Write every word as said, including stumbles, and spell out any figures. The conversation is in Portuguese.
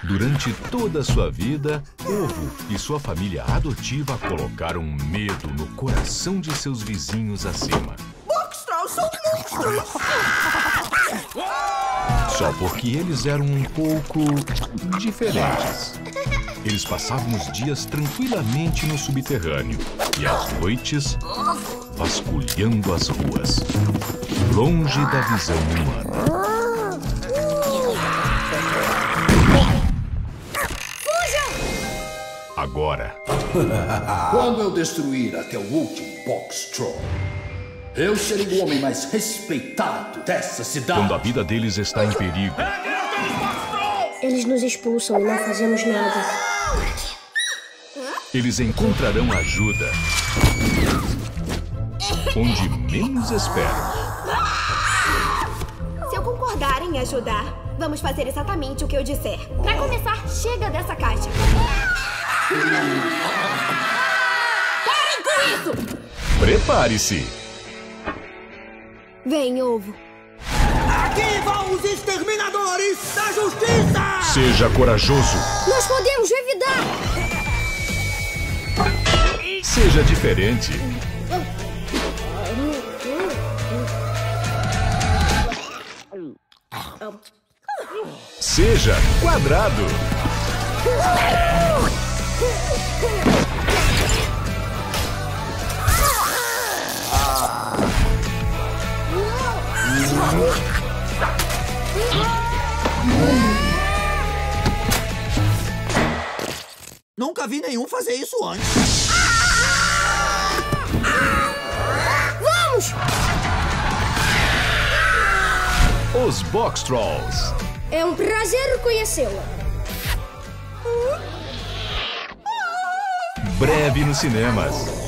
Durante toda a sua vida, Ovo e sua família adotiva colocaram medo no coração de seus vizinhos acima. Boxtrolls são monstros! Só porque eles eram um pouco diferentes. Eles passavam os dias tranquilamente no subterrâneo e às noites vasculhando as ruas, longe da visão humana. Agora, quando eu destruir até o último Boxtroll, eu serei o homem mais respeitado dessa cidade. Quando a vida deles está em perigo, eles nos expulsam e não fazemos nada. Eles encontrarão ajuda onde menos esperam. Se eu concordar em ajudar, vamos fazer exatamente o que eu disser. Pra começar, chega dessa caixa. Parem com isso! Prepare-se! Vem, Ovo. Aqui vão os exterminadores da justiça! Seja corajoso! Nós podemos revidar! Seja diferente! Seja quadrado! Nunca vi nenhum fazer isso antes. Vamos! Os Boxtrolls. É um prazer conhecê-la. Breve nos cinemas.